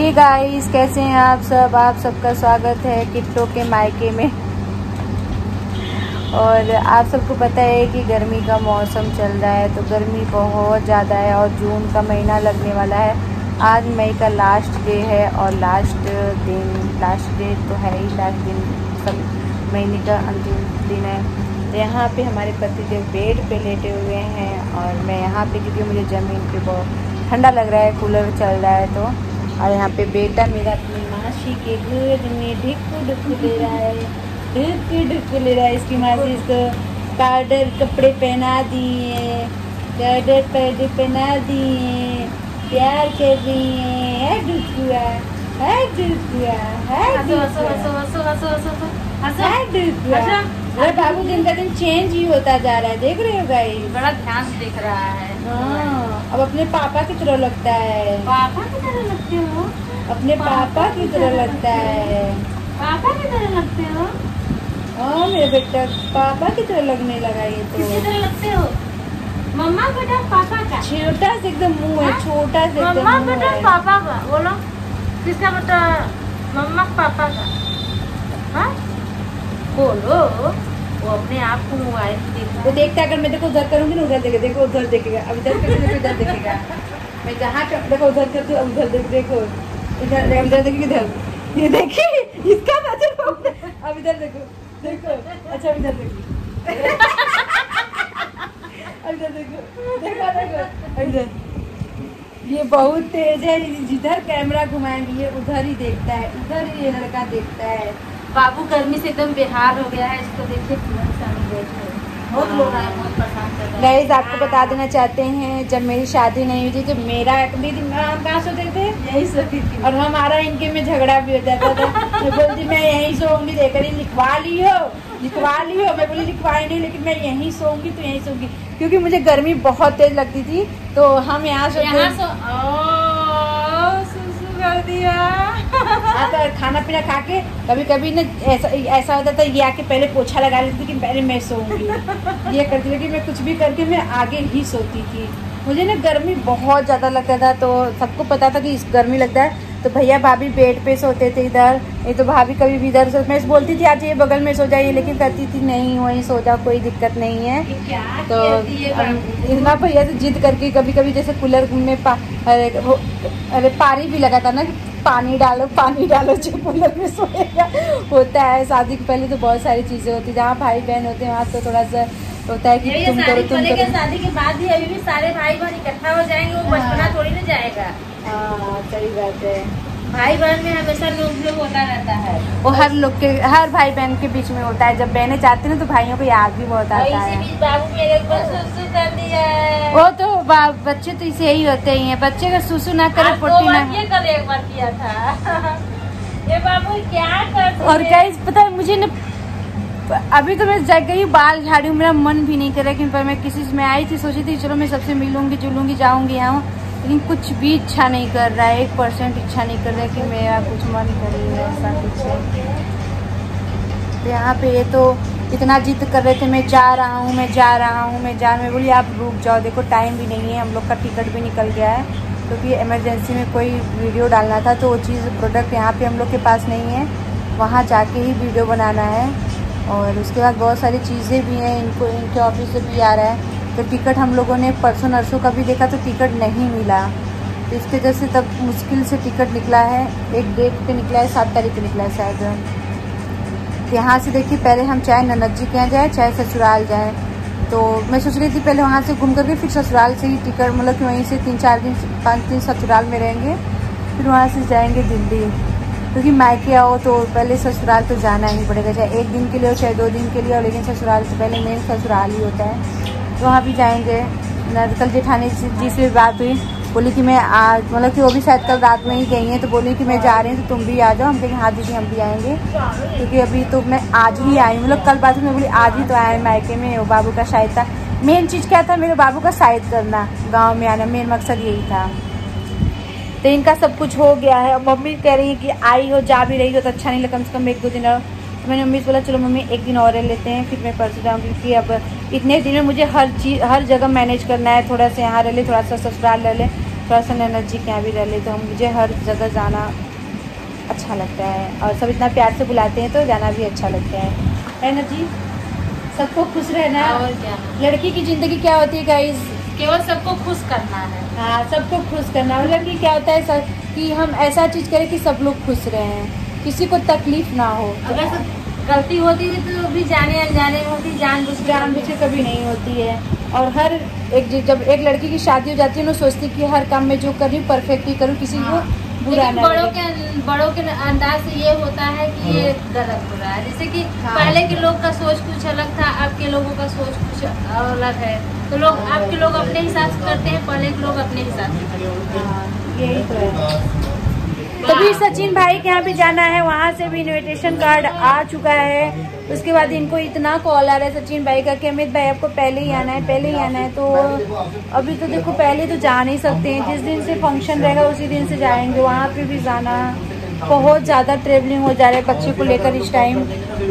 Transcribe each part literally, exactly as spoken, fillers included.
Hey guys, कैसे हैं आप सब। आप सबका स्वागत है किट्टो के मायके में। और आप सबको पता है कि गर्मी का मौसम चल रहा है, तो गर्मी बहुत ज़्यादा है और जून का महीना लगने वाला है। आज मई का लास्ट डे है और लास्ट दिन लास्ट डे तो है ही, लास्ट दिन सब महीने का अंतिम दिन है। तो यहाँ पे हमारे पतिदेव बेड पे लेटे हुए हैं और मैं यहाँ पे, क्योंकि मुझे ज़मीन पे बहुत ठंडा लग रहा है, कूलर चल रहा है तो। और यहाँ पे बेटा मेरा अपनी मासी के गोद में ढिक्कू ढुक्कू ले रहा है, ढिक्कू ढुक्कू ले रहा है। इसकी मासी इसको पाउडर कपड़े पहना दिए, पाउडर पैडे पहना दिए, प्यार कर रही है। ढुकुआ है, ढुकुआ है, ढुकुआ। अरे बाबू दिन का दिन चेंज ही होता जा रहा है, देख रहे हो गाइस, बड़ा ध्यान से देख रहा है। हाँ, अब अपने पापा की तरह लगता है। पापा की तरह लगते हो? अपने पापा की तरह लगता है। पापा की तरह लगते हो? हाँ मेरे बेटा पापा की तरह लगने लगा ये तो। किसकी तरह लगते हो? मम्मा बेटा पापा का? छोटा से एकदम मुंह है, छोटा से एकदम मम्मा मुंह बेटा है। पापा का बोलो। किसका बेटा? मम्मा पापा का? हाँ बोलो। वो अपने आप को मोबाइल देखता वो देखता है, अगर मैं देखो उधर करूंगी ना उधर देखेगा, देखो उधर देखेगा, अब इधर करूंगी तो इधर देखेगा। मैं जहाँ देखो उधर करती हूँ, उधर देख देखो, इधर इधर देखिए, इधर ये देखिए इसका नजर। अब इधर देखो, देखो अच्छा इधर देखो, इधर देखो, देखो देखो इधर। ये बहुत तेज है, जिधर कैमरा घुमाएंगे ये उधर ही देखता है, उधर ही ये लड़का देखता है। बाबू गर्मी से एकदम बेहाल हो गया है, इसको देखिए बहुत लो रहा है, बहुत परेशान कर रहा है। गाइस आपको बता देना चाहते हैं, जब मेरी शादी नहीं हुई थी तो मेरा दीदी हम कहाँ सोते थे, यही सोती थी। और हमारा इनके में झगड़ा भी हो जाता था। मैं बोलती मैं यहीं सोऊंगी, देखकर लिखवा लियो लिखवा लियो। मैं बोली लिखवाई नहीं, लेकिन मैं यहीं सोऊंगी तो यहीं सोऊंगी, क्योंकि मुझे गर्मी बहुत तेज लगती थी। तो हम यहाँ सोते कर दिया। तो खाना पीना खा के कभी कभी ना ऐसा ऐसा होता था, ये आके पहले पोछा लगा लेती थी कि पहले मैं सोऊंगी। ये करती थी कि मैं कुछ भी करके मैं आगे ही सोती थी। मुझे ना गर्मी बहुत ज़्यादा लगता था, तो सबको पता था कि इस गर्मी लगता है। तो भैया भाभी बेड पे सोते थे इधर, ये तो भाभी कभी भी इधर सो, मैं बोलती थी आज ये बगल में सो जाइए, लेकिन कहती थी नहीं वहीं सो जाओ, कोई दिक्कत नहीं है। तो इतना भैया से जिद करके कभी कभी जैसे कूलर में पा अरे अरे पानी भी लगा था ना, पानी डालो पानी डालो जो कूलर में सोएगा होता है। शादी के पहले तो बहुत सारी चीज़ें होती है, जहाँ भाई बहन होते हैं वहाँ तो थोड़ा सा होता है कि तुम करो तुम करो। शादी के बाद भी अभी भी सारे भाई बहन इकट्ठा हो जाएंगे, वो बचपना थोड़ी ना जाएगा। हाँ सही बात है, भाई बहन में हमेशा नोक झोंक होता रहता है। वो हर लोग के, हर भाई बहन के बीच में होता है। जब बहनें जाती हैं ना तो भाइयों को याद भी बहुत आता है। इसी बीच बाबू मेरे ऊपर सुसु कर दिया है। वो तो बच्चे तो इसे ही होते ही हैं, बच्चे का सुसु ना करे पोटी ना। ये कल एक बार किया था। ये बाबू क्या कर। और गाइस पता है मुझे ना, अभी तो मैं जग गई बाल झाड़ी हूँ, मेरा मन भी नहीं कर रहा, लेकिन पर मैं किसी से मैं आई थी, सोची थी चलो मैं सबसे मिलूंगी जुलूंगी जाऊंगी यहाँ, लेकिन कुछ भी इच्छा नहीं कर रहा है, एक परसेंट इच्छा नहीं कर रहा है कि मेरा कुछ मन करे ऐसा कुछ है। तो यहाँ पे ये तो इतना जिद कर रहे थे, मैं जा रहा हूँ मैं जा रहा हूँ मैं जा मैं बोली आप रुक जाओ, देखो टाइम भी नहीं है, हम लोग का टिकट भी निकल गया है, क्योंकि तो इमरजेंसी में कोई वीडियो डालना था, तो वो चीज़ प्रोडक्ट यहाँ पे हम लोग के पास नहीं है, वहाँ जाके ही वीडियो बनाना है। और उसके बाद बहुत सारी चीज़ें भी हैं, इनको इनके ऑफिस से भी आ रहा है। तो टिकट हम लोगों ने परसों नरसों का भी देखा तो टिकट नहीं मिला, तो इसके वजह से तब मुश्किल से टिकट निकला है। एक डेट पे निकला है, सात तारीख पे निकला है शायद। यहाँ से देखिए पहले हम चाहे ननद जी के यहाँ जाए चाहे ससुराल जाए, तो मैं सोच रही थी पहले वहाँ से घूम करके फिर ससुराल से ही टिकट, मतलब कि वहीं से तीन चार दिन पाँच दिन ससुराल में रहेंगे, फिर वहाँ से जाएंगे दिल्ली, क्योंकि मायके आओ तो पहले ससुराल तो जाना ही पड़ेगा, चाहे एक दिन के लिए हो चाहे दो दिन के लिए हो, लेकिन ससुराल से पहले मेन ससुराल ही होता है। तो वहाँ भी जाएंगे। कल जेठानी जी से बात हुई, बोली कि मैं आज, मतलब कि वो भी शायद कल रात में ही गई हैं, तो बोली कि मैं जा रही हूँ तो तुम भी आ जाओ। हम कहें हाँ दीदी हम भी आएंगे, क्योंकि अभी तो मैं आज ही आई, मतलब कल बात में बोली आज ही तो आए मायके में। वो बाबू का शायद था, मेन चीज़ क्या था, मेरे बाबू का शायद करना, गाँव में आना, मेन मकसद यही था। तो इनका सब कुछ हो गया है। अब मम्मी कह रही है कि आई हो जा भी रही हो तो अच्छा नहीं लगा, कम से कम एक दो दिन रहो। तो मैंने मम्मी से बोला चलो मम्मी एक दिन और रह लेते हैं, फिर मैं परसों जाऊँगी, क्योंकि अब इतने दिन में मुझे हर चीज़ हर जगह मैनेज करना है, थोड़ा सा यहाँ रह ले थोड़ा सा ससुराल रह ले, थोड़ा सा नैना जी के यहाँ भी रह ले, तो मुझे हर जगह जाना अच्छा लगता है और सब इतना प्यार से बुलाते हैं तो जाना भी अच्छा लगता है। नैना जी सबको खुश रहना है। और क्या, लड़की की ज़िंदगी क्या होती है गाइस, केवल सबको खुश करना है। हाँ सबको खुश करना है। मतलब कि क्या होता है सब, कि हम ऐसा चीज़ करें कि सब लोग खुश रहें, किसी को तकलीफ ना हो। अगर गलती होती है तो भी जाने अनजाने में होती, जान बुझ जान बुझ के कभी नहीं होती है। और हर एक जब एक लड़की की शादी हो जाती है ना, सोचती है कि हर काम में जो कर रही हूँ परफेक्ट ही करूँ, किसी हाँ। को बुरा ना बड़ों लगे। के बड़ों के अंदाज से ये होता है कि ये गलत हो रहा है। जैसे कि हाँ। पहले के लोग का सोच कुछ अलग था, अब के लोगों का सोच कुछ अलग है। तो लोग अब के लोग अपने हिसाब से करते हैं, पहले के लोग अपने हिसाब से करते हैं। हाँ, यही तो है। तभी सचिन भाई के यहाँ भी जाना है, वहाँ से भी इनविटेशन कार्ड आ चुका है। उसके बाद इनको इतना कॉल आ रहा है सचिन भाई का कि अमित भाई आपको पहले ही आना है, पहले ही आना है। तो अभी तो देखो पहले तो जा नहीं सकते हैं, जिस दिन से फंक्शन रहेगा उसी दिन से जाएंगे। वहाँ पे भी जाना, बहुत ज़्यादा ट्रेवलिंग हो जा रहा है बच्चे को लेकर इस टाइम।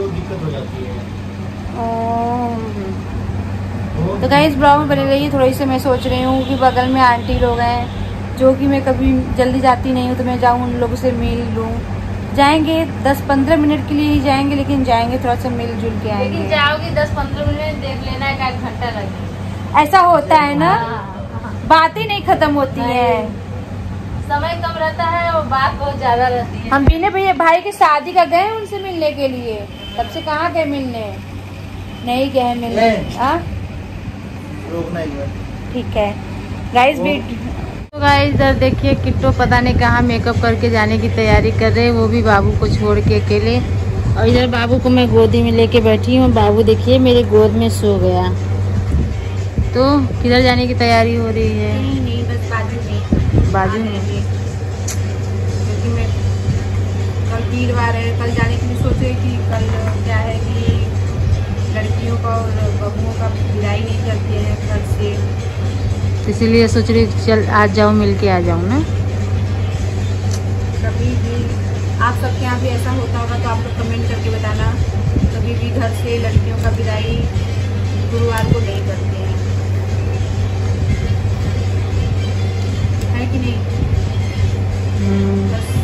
तो गाइस ब्लॉग में बने रहिए। थोड़ी सी मैं सोच रही हूँ कि बगल में आंटी लोग हैं जो कि मैं कभी जल्दी जाती नहीं हूँ, तो मैं जाऊँ उन लोगों से मिल लूँ। जाएंगे दस पंद्रह मिनट के लिए ही जाएंगे, लेकिन जाएंगे थोड़ा सा मिलजुल के आएंगे। लेकिन जाओगी दस पंद्रह मिनट देख लेना है, एक घंटा लगेगा। ऐसा होता है ना, हाँ। बातें नहीं खत्म होती है, समय कम रहता है और बात बहुत ज्यादा रहती है। हम बीने भैया भाई की शादी का गए उनसे मिलने के लिए, तब से कहाँ गए मिलने, नहीं गए मिलने। ठीक है गाइस। भी तो गाइस इधर देखिए किट्टो पता नहीं कहाँ मेकअप करके जाने की तैयारी कर रहे हैं, वो भी बाबू को छोड़ के अकेले। और इधर बाबू को मैं गोदी में लेके बैठी हूँ। बाबू देखिए मेरे गोद में सो गया। तो किधर जाने की तैयारी हो रही है? नहीं नहीं बस बाजू में, बाजू में। क्योंकि मैं कल वीरवार है, कल जाने के लिए सोच रही थी। कल क्या है कि लड़कियों का और बहुओं का विदाई नहीं करते हैं घर से, इसीलिए सोच रही चल आज जाओ, मिल के आ जाऊँ ना। कभी भी आप सबके यहाँ भी ऐसा होता होगा तो आप लोग कमेंट करके बताना। कभी भी घर से लड़कियों का विदाई गुरुवार को नहीं करते हैं, है कि नहीं? बस,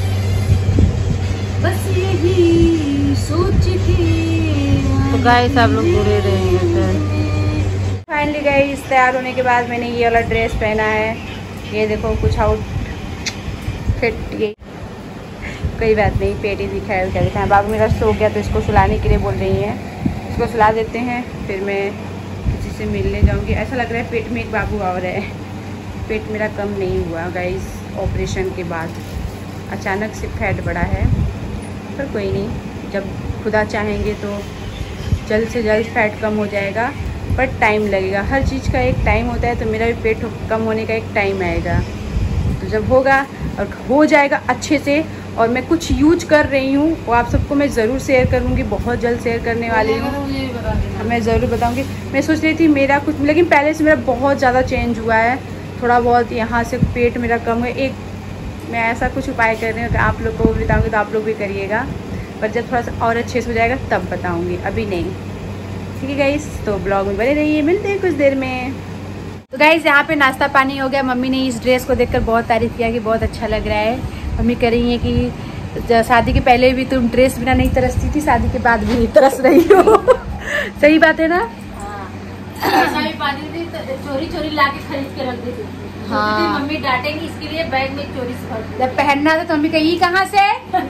बस यही सोच के तो गाइस आप लोग जुड़े रहेंगे। फाइनली गाइस तैयार होने के बाद मैंने ये वाला ड्रेस पहना है। ये देखो कुछ आउटफिट, ये कोई बात नहीं, पेट ही दिखाया क्या दिखाया। बाबू मेरा सो गया तो इसको सुलाने के लिए बोल रही है, इसको सुला देते हैं फिर मैं किसी से मिलने जाऊंगी। ऐसा लग रहा है पेट में एक बाबू और है। पेट मेरा कम नहीं हुआ गाइस, ऑपरेशन के बाद अचानक से फैट बढ़ा है, पर कोई नहीं, जब खुदा चाहेंगे तो जल्द से जल्द फैट कम हो जाएगा, पर टाइम लगेगा। हर चीज़ का एक टाइम होता है, तो मेरा भी पेट कम होने का एक टाइम आएगा। तो जब होगा और हो जाएगा अच्छे से, और मैं कुछ यूज कर रही हूँ वो आप सबको मैं ज़रूर शेयर करूँगी, बहुत जल्द शेयर करने वाली हूँ, मैं ज़रूर बताऊँगी। मैं सोच रही थी मेरा कुछ, लेकिन पहले से मेरा बहुत ज़्यादा चेंज हुआ है, थोड़ा बहुत यहाँ से पेट मेरा कम है। एक मैं ऐसा कुछ उपाय कर रही हूँ कि आप लोग को बताऊँगी तो आप लोग भी करिएगा, पर जब थोड़ा सा और अच्छे से हो जाएगा तब बताऊँगी, अभी नहीं। ठीक है गाइस, तो ब्लॉग में बने रहिए, मिलते हैं कुछ देर में। तो गाइस यहाँ पे नाश्ता पानी हो गया। मम्मी ने इस ड्रेस को देखकर बहुत तारीफ़ किया कि बहुत अच्छा लग रहा है। मम्मी कह रही है कि शादी के पहले भी तुम ड्रेस बिना नहीं तरसती थी, शादी के बाद भी नहीं तरस रही हो। सही बात है ना? ऐसा भी पाती थी तो चोरी चोरी ला के खरीद के रख देती थी। हाँ। मम्मी डांटेंगी इसके लिए बैग में चोरी से भर जब पहनना था तो मम्मी कही कहाँ से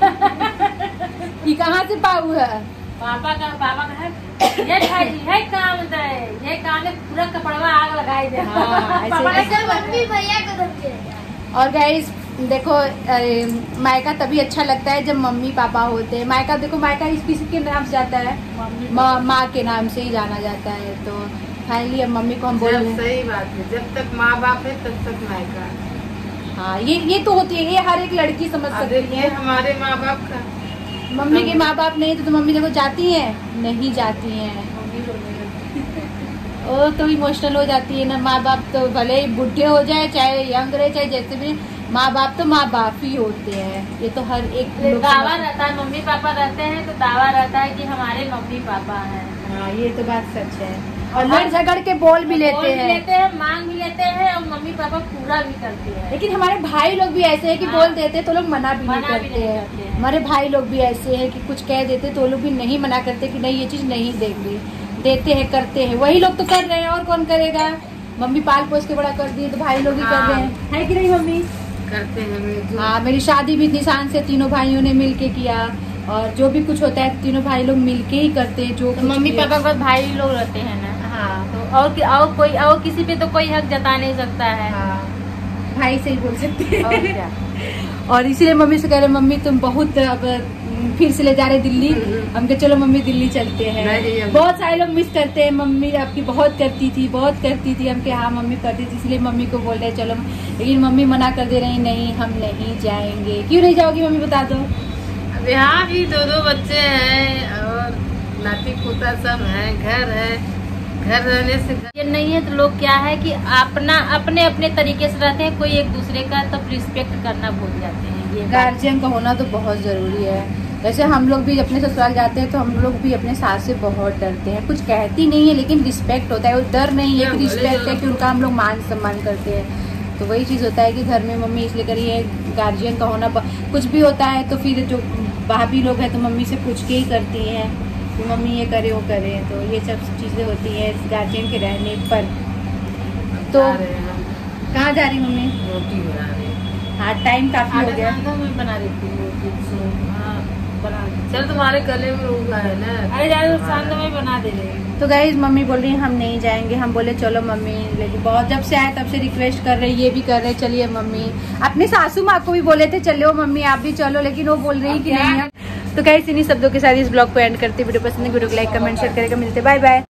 ये कहाँ से पाऊ है? पापा का पापा का है ये भाई ये काम है, ये काम है, पूरा कपड़वा आग लगाई दे। हाँ, ऐसे मम्मी भैया को दे। और गाइस देखो मायका तभी अच्छा लगता है जब मम्मी पापा होते हैं। मायका देखो, मायका इस किसी के नाम से जाता है, माँ माँ के नाम से ही जाना जाता है। तो फाइनली अब मम्मी को हम बोल रहे हैं। सही बात है, जब तक माँ बाप है तब तक मायका। हाँ, ये ये तो होती है, ये हर एक लड़की समझ सकती है। हमारे माँ बाप का, मम्मी के माँ बाप नहीं तो, तो मम्मी देखो जाती हैं, नहीं जाती हैं। ओ तो इमोशनल हो जाती है ना। माँ बाप तो भले ही बुढ़े हो जाए, चाहे यंग रहे, चाहे जैसे भी, माँ बाप तो माँ बाप ही होते हैं। ये तो हर एक दावा रहता है, मम्मी पापा रहते हैं तो दावा रहता है कि हमारे मम्मी पापा हैं। हाँ, ये तो बात सच है। और लड़ झगड़ के बोल भी लेते हैं, लेते हैं, मांग भी लेते हैं और मम्मी पापा पूरा भी करते हैं। लेकिन हमारे भाई लोग भी ऐसे हैं कि बोल देते तो लोग मना भी नहीं करते हैं। हमारे भाई लोग भी ऐसे हैं कि कुछ कह देते तो लोग भी नहीं मना करते कि नहीं ये चीज नहीं देंगे, देते हैं, करते हैं। वही लोग तो कर रहे हैं और कौन करेगा। मम्मी पाल पोस के बड़ा कर दिए तो भाई लोग ही कर रहे हैं, है कि नहीं मम्मी? करते हैं। हाँ, मेरी शादी भी निशान से तीनों भाइयों ने मिल के किया और जो भी कुछ होता है तीनों भाई लोग मिलके ही करते हैं। जो तो मम्मी पापा के पास भाई लोग रहते हैं ना। हाँ, तो और और कोई और किसी पे तो कोई हक जता नहीं सकता है। हाँ, भाई से ही बोल सकते हैं। और क्या। और इसीलिए मम्मी से कह रहे मम्मी तुम बहुत अब फिर से ले जा रहे दिल्ली। हम कहे चलो मम्मी दिल्ली चलते हैं। बहुत सारे लोग मिस करते हैं, मम्मी आपकी बहुत करती थी, बहुत करती थी। हम कहे हाँ मम्मी करती थी, इसलिए मम्मी को बोल रहे चलो, लेकिन मम्मी मना कर दे रही नहीं हम नहीं जाएंगे। क्यों नहीं जाओगी मम्मी बता दो? अब यहाँ भी दो दो बच्चे हैं और नाती पोता सब है, घर है, घर रहने से ये नहीं है तो लोग क्या है कि अपना अपने अपने तरीके से रहते हैं, कोई एक दूसरे का तब रिस्पेक्ट करना भूल जाते हैं। ये गार्जियन का होना तो बहुत जरूरी है। वैसे हम लोग भी अपने ससुराल जाते हैं तो हम लोग भी अपने सास से बहुत डरते हैं। कुछ कहती नहीं है लेकिन रिस्पेक्ट होता है, वो डर नहीं है कि रिस्पेक्ट है कि उनका हम लोग मान सम्मान करते हैं। तो वही चीज़ होता है कि घर में मम्मी इसलिए करी है, गार्जियन का होना। कुछ भी होता है तो फिर जो भाभी लोग हैं तो मम्मी से पूछ के ही करती हैं कि मम्मी ये करे वो करे। तो ये सब चीज़ें होती हैं गार्जियन के रहने पर। तो कहाँ जा रही मम्मी? रोटी बना रही। हाँ, टाइम काफ़ी हो गया। मैं बना देती हूँ। चल तुम्हारे गले में उगा है ना। अरे यार शांत में बना दे रही। तो गाइस मम्मी बोल रही है हम नहीं जाएंगे। हम बोले चलो मम्मी, लेकिन बहुत जब से आए तब से रिक्वेस्ट कर रहे, ये भी कर रहे चलिए मम्मी। अपने सासू माँ को भी बोले थे चलो मम्मी आप भी चलो, लेकिन वो बोल रही कि नहीं। तो गाइस इन्हीं शब्दों के साथ इस ब्लॉग को एंड करते, वीडियो पसंद है वीडियो को लाइक कमेंट शेयर करेगा। मिलते बाय बाय।